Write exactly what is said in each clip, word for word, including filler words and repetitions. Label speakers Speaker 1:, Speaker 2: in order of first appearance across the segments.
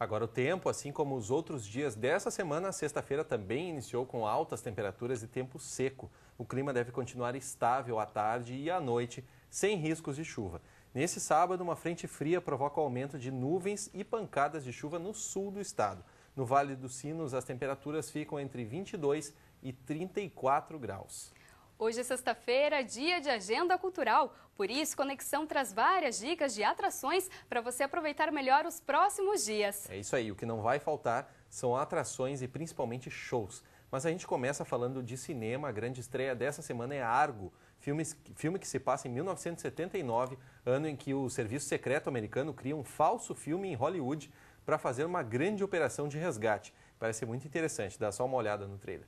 Speaker 1: Agora o tempo, assim como os outros dias dessa semana, a sexta-feira também iniciou com altas temperaturas e tempo seco. O clima deve continuar estável à tarde e à noite, sem riscos de chuva. Nesse sábado, uma frente fria provoca o aumento de nuvens e pancadas de chuva no sul do estado. No Vale dos Sinos, as temperaturas ficam entre vinte e dois e trinta e quatro graus.
Speaker 2: Hoje é sexta-feira, dia de agenda cultural. Por isso, Conexão traz várias dicas de atrações para você aproveitar melhor os próximos dias.
Speaker 1: É isso aí, o que não vai faltar são atrações e principalmente shows. Mas a gente começa falando de cinema. A grande estreia dessa semana é Argo, filme, filme que se passa em mil novecentos e setenta e nove, ano em que o Serviço Secreto americano cria um falso filme em Hollywood para fazer uma grande operação de resgate. Parece muito interessante, dá só uma olhada no trailer.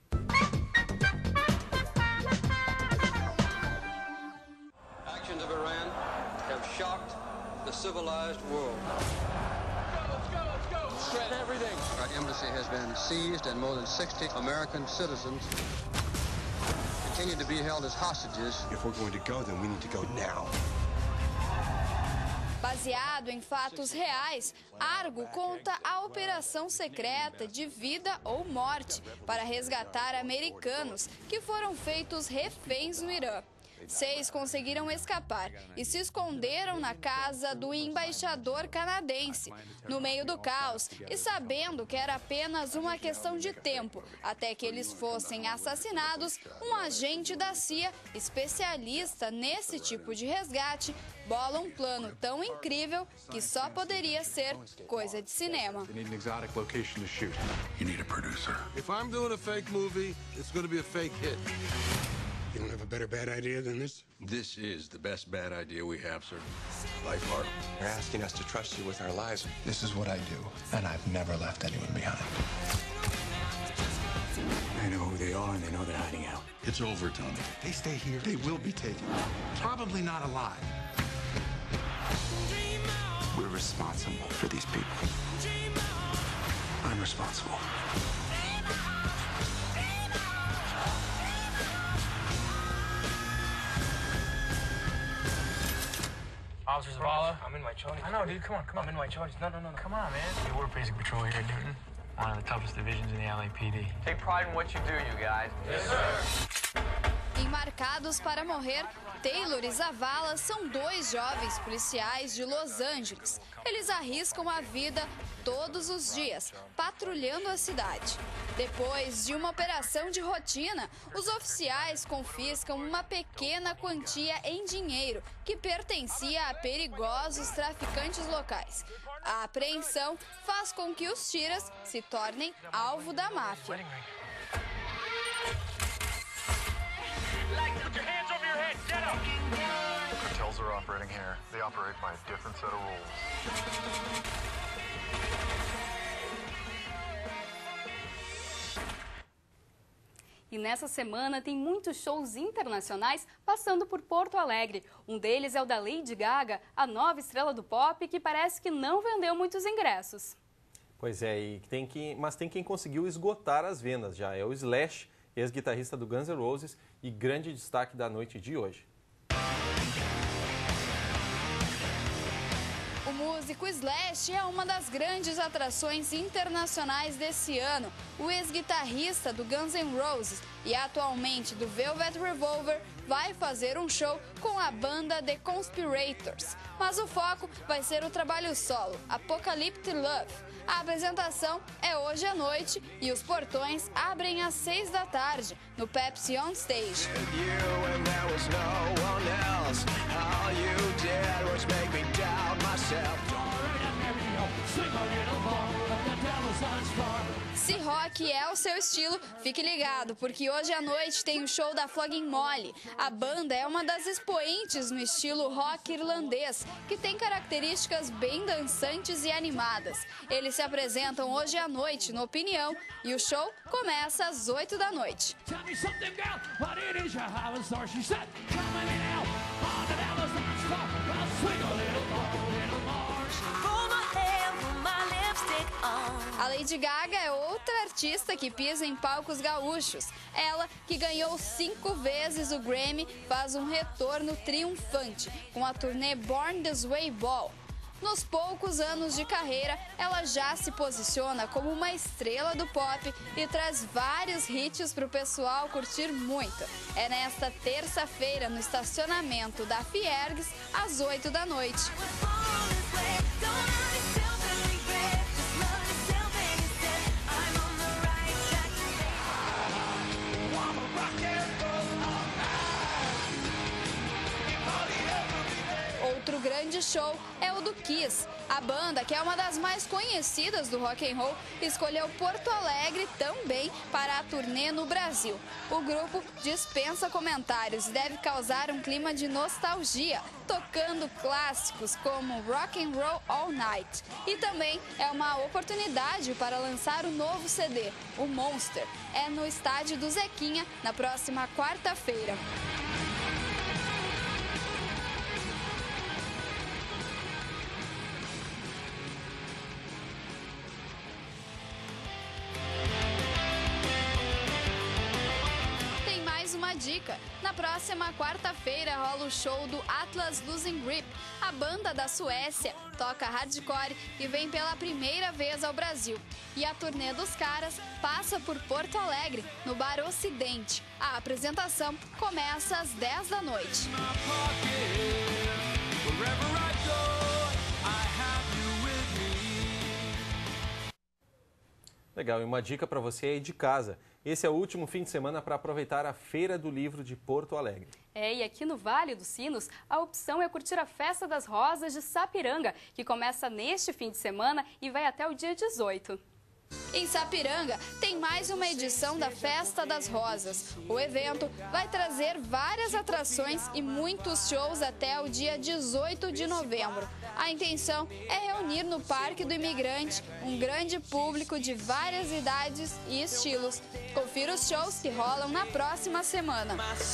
Speaker 3: Actions of Iran have shocked the civilized world.
Speaker 4: Let's go, let's go, let's go! Shred everything.
Speaker 3: Our embassy has been seized and more than sixty American citizens continue to be held as hostages.
Speaker 5: If we're going to go, then we need to go now.
Speaker 6: Baseado em fatos reais, Argo conta a operação secreta de vida ou morte para resgatar americanos que foram feitos reféns no Irã. Seis conseguiram escapar e se esconderam na casa do embaixador canadense. No meio do caos e sabendo que era apenas uma questão de tempo até que eles fossem assassinados, um agente da C I A, especialista nesse tipo de resgate, bola um plano tão incrível que só poderia ser coisa de cinema.
Speaker 7: If I'm doing a fake movie, it's going to be a fake hit.
Speaker 5: You don't have a better bad idea than this?
Speaker 3: This is the best bad idea we have, sir.
Speaker 5: Life, Art. You're asking us to trust you with our lives.
Speaker 8: This is what I do, and I've never left anyone behind.
Speaker 9: They know who they are, and they know they're hiding out.
Speaker 8: It's over, Tony. If they stay here, they will be taken. Probably not alive.
Speaker 9: We're responsible for these people. I'm responsible.
Speaker 4: Officer Zavala, I'm in my chonies. I know, dude. Come on, come on. I'm in my chonies. No, no, no, no. Come on, man.
Speaker 10: Hey, we're basic patrol here at Newton. One of the toughest divisions in the L A P D.
Speaker 4: Take pride in what you do, you guys. Yes, sir.
Speaker 6: Embarcados para morrer, Taylor e Zavala são dois jovens policiais de Los Angeles. Eles arriscam a vida todos os dias, patrulhando a cidade. Depois de uma operação de rotina, os oficiais confiscam uma pequena quantia em dinheiro que pertencia a perigosos traficantes locais. A apreensão faz com que os tiras se tornem alvo da máfia.
Speaker 4: Put your hands over your head. Get up.
Speaker 8: Cartels are operating here. They operate by a different set of rules.
Speaker 2: E nessa semana tem muitos shows internacionais passando por Porto Alegre. Um deles é o da Lady Gaga, a nova estrela do pop, que parece que não vendeu muitos ingressos.
Speaker 1: Pois é, e tem que, mas tem quem conseguiu esgotar as vendas já. É o Slash, ex-guitarrista do Guns N' Roses e grande destaque da noite de hoje.
Speaker 6: O músico Slash é uma das grandes atrações internacionais desse ano. O ex-guitarrista do Guns N' Roses e atualmente do Velvet Revolver vai fazer um show com a banda The Conspirators. Mas o foco vai ser o trabalho solo, Apocalyptic Love. A apresentação é hoje à noite e os portões abrem às seis da tarde no Pepsi On Stage. Se rock é o seu estilo, fique ligado, porque hoje à noite tem o show da Flogging Molly. A banda é uma das expoentes no estilo rock irlandês, que tem características bem dançantes e animadas. Eles se apresentam hoje à noite no Opinião e o show começa às oito da noite. A Lady Gaga é outra artista que pisa em palcos gaúchos. Ela, que ganhou cinco vezes o Grammy, faz um retorno triunfante com a turnê Born This Way Ball. Nos poucos anos de carreira, ela já se posiciona como uma estrela do pop e traz vários hits para o pessoal curtir muito. É nesta terça-feira, no estacionamento da Fiergs, às oito da noite. Outro grande show é o do Kiss. A banda, que é uma das mais conhecidas do rock and roll, escolheu Porto Alegre também para a turnê no Brasil. O grupo dispensa comentários e deve causar um clima de nostalgia, tocando clássicos como Rock and Roll All Night. E também é uma oportunidade para lançar o novo C D, o Monster. É no estádio do Zequinha, na próxima quarta-feira. Uma dica: na próxima quarta-feira rola o show do Atlas Losing Grip. A banda da Suécia toca hardcore e vem pela primeira vez ao Brasil. E a turnê dos caras passa por Porto Alegre, no Bar Ocidente. A apresentação começa às dez da noite.
Speaker 1: Legal, e uma dica para você aí de casa. Esse é o último fim de semana para aproveitar a Feira do Livro de Porto Alegre.
Speaker 2: É, e aqui no Vale dos Sinos, a opção é curtir a Festa das Rosas de Sapiranga, que começa neste fim de semana e vai até o dia dezoito.
Speaker 6: Em Sapiranga, tem mais uma edição da Festa das Rosas. O evento vai trazer várias atrações e muitos shows até o dia dezoito de novembro. A intenção é reunir no Parque do Imigrante um grande público de várias idades e estilos. Confira os shows que rolam na próxima semana.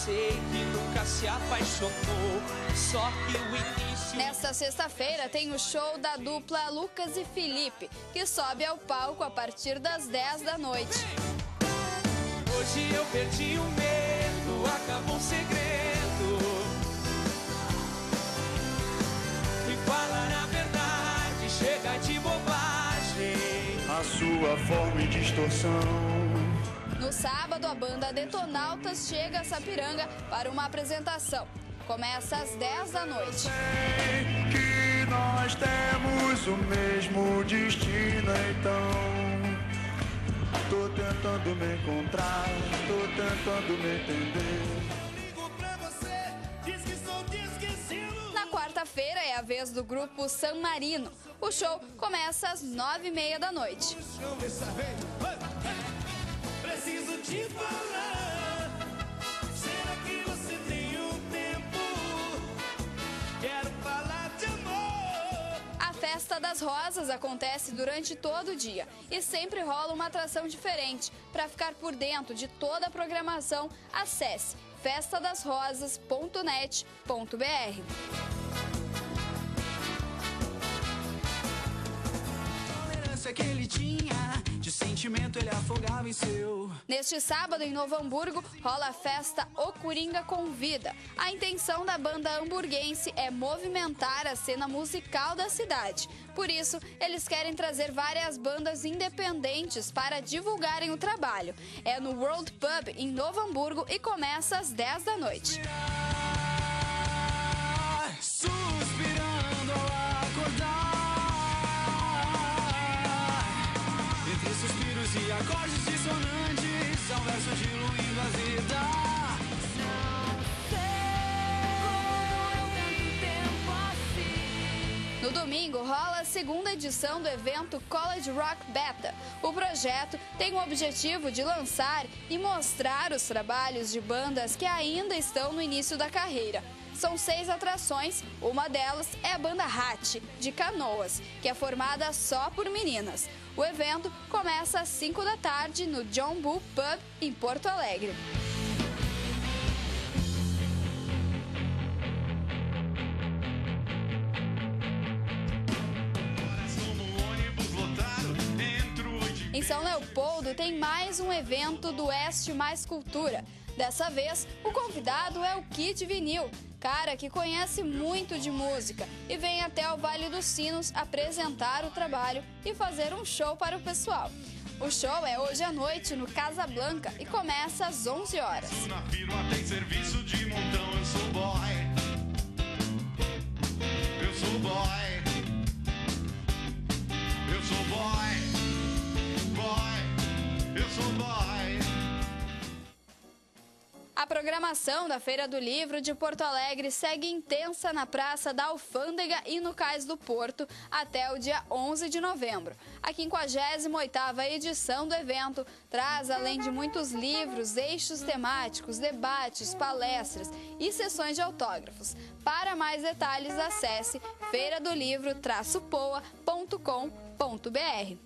Speaker 6: Nesta sexta-feira tem o show da dupla Lucas e Felipe, que sobe ao palco a partir das dez da noite.
Speaker 11: Hoje eu perdi o medo, acabou um segredo. E falar a verdade, chega de bobagem.
Speaker 9: A sua forma e distorção.
Speaker 6: No sábado, a banda Detonautas chega a Sapiranga para uma apresentação. Começa às dez da noite.
Speaker 9: Sei que nós temos o mesmo destino, então tô tentando me encontrar, tô tentando me entender.
Speaker 11: Ligo pra você, diz que sou esquecido.
Speaker 6: Na quarta-feira é a vez do grupo San Marino. O show começa às nove e meia da noite.
Speaker 11: Preciso te falar. Será que você tem um tempo? Quero falar de amor.
Speaker 6: A Festa das Rosas acontece durante todo o dia e sempre rola uma atração diferente. Para ficar por dentro de toda a programação, acesse festa das rosas ponto net ponto br.
Speaker 11: Que ele tinha, de sentimento ele afogava em seu.
Speaker 6: Neste sábado, em Novo Hamburgo, rola a festa O Coringa Convida. A intenção da banda hamburguense é movimentar a cena musical da cidade. Por isso, eles querem trazer várias bandas independentes para divulgarem o trabalho. É no World Pub, em Novo Hamburgo, e começa às dez da noite.
Speaker 11: Suspirando ao acordar. Suspiros e acordes dissonantes são versos diluindo a vida. Não sei como eu tanto tempo assim.
Speaker 6: No domingo rola a segunda edição do evento College Rock Beta. O projeto tem o objetivo de lançar e mostrar os trabalhos de bandas que ainda estão no início da carreira. São seis atrações, uma delas é a banda Hatch, de Canoas, que é formada só por meninas. O evento começa às cinco da tarde no John Bull Pub, em Porto Alegre. Em São Leopoldo tem mais um evento do Oeste Mais Cultura. Dessa vez, o convidado é o Kid Vinil, cara que conhece muito de música e vem até o Vale dos Sinos apresentar o trabalho e fazer um show para o pessoal. O show é hoje à noite no Casa Blanca e começa às onze horas.
Speaker 9: Na firma tem serviço de montão, eu sou boy. Eu sou boy. Eu sou boy. Boy. Eu sou boy.
Speaker 6: A programação da Feira do Livro de Porto Alegre segue intensa na Praça da Alfândega e no Cais do Porto até o dia onze de novembro. A quinquagésima oitava edição do evento traz, além de muitos livros, eixos temáticos, debates, palestras e sessões de autógrafos. Para mais detalhes, acesse feira do livro traço poa ponto com ponto br.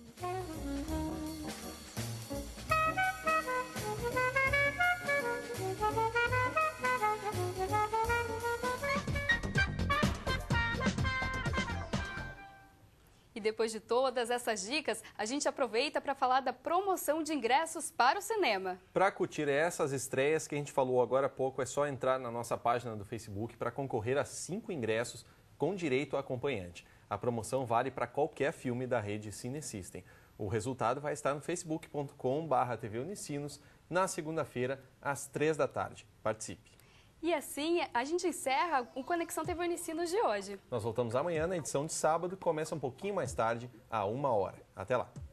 Speaker 2: E depois de todas essas dicas, a gente aproveita para falar da promoção de ingressos para o cinema.
Speaker 1: Para curtir essas estreias que a gente falou agora há pouco, é só entrar na nossa página do Facebook para concorrer a cinco ingressos com direito a acompanhante. A promoção vale para qualquer filme da rede Cinesystem. O resultado vai estar no facebook ponto com barra T V Unicinos na segunda-feira, às três da tarde. Participe!
Speaker 2: E assim, a gente encerra o Conexão T V Unicinos de hoje.
Speaker 1: Nós voltamos amanhã na edição de sábado, que começa um pouquinho mais tarde, a uma hora. Até lá!